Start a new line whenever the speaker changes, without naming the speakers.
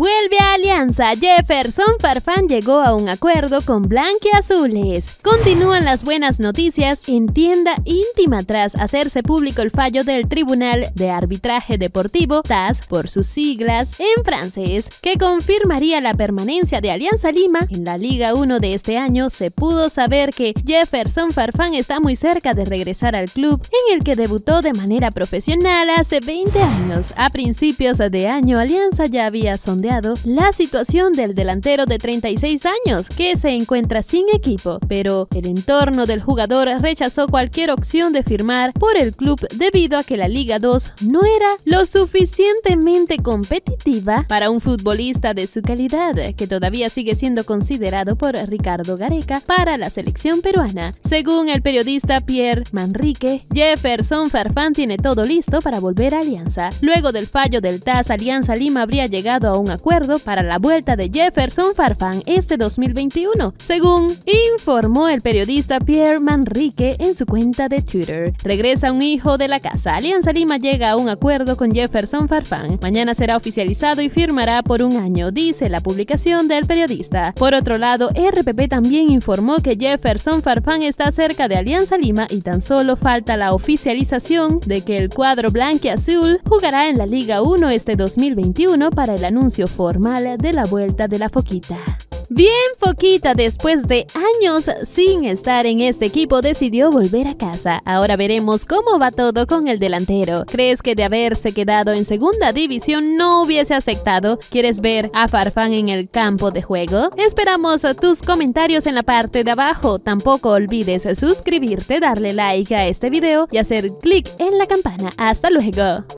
Vuelve a Alianza. Jefferson Farfán llegó a un acuerdo con blanquiazules. Continúan las buenas noticias en tienda íntima tras hacerse público el fallo del Tribunal de Arbitraje Deportivo, TAS por sus siglas en francés, que confirmaría la permanencia de Alianza Lima en la Liga 1 de este año. Se pudo saber que Jefferson Farfán está muy cerca de regresar al club en el que debutó de manera profesional hace 20 años. A principios de año, Alianza ya había sondeado la situación del delantero de 36 años que se encuentra sin equipo, pero el entorno del jugador rechazó cualquier opción de firmar por el club debido a que la Liga 2 no era lo suficientemente competitiva para un futbolista de su calidad, que todavía sigue siendo considerado por Ricardo Gareca para la selección peruana. Según el periodista Pierre Manrique, Jefferson Farfán tiene todo listo para volver a Alianza. Luego del fallo del TAS, Alianza Lima habría llegado a un acuerdo para la vuelta de Jefferson Farfán este 2021, según informó el periodista Pierre Manrique en su cuenta de Twitter. Regresa un hijo de la casa. Alianza Lima llega a un acuerdo con Jefferson Farfán. Mañana será oficializado y firmará por un año, dice la publicación del periodista. Por otro lado, RPP también informó que Jefferson Farfán está cerca de Alianza Lima y tan solo falta la oficialización de que el cuadro blanquiazul jugará en la Liga 1 este 2021 para el anuncio formal de la vuelta de la Foquita. Bien, Foquita, después de años sin estar en este equipo, decidió volver a casa. Ahora veremos cómo va todo con el delantero. ¿Crees que de haberse quedado en segunda división no hubiese aceptado? ¿Quieres ver a Farfán en el campo de juego? Esperamos tus comentarios en la parte de abajo. Tampoco olvides suscribirte, darle like a este video y hacer clic en la campana. ¡Hasta luego!